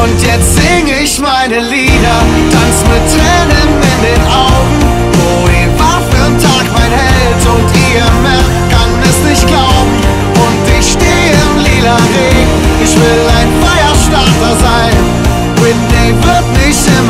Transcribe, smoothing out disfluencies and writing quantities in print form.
Und jetzt sing ich meine Lieder, tanz mit Tränen in den Augen. Bowie war für'n Tag mein Held und IMF kann es nicht glauben. Und ich stehe im lila Regen, ich will ein Feuerstarter sein. Whitney wird mich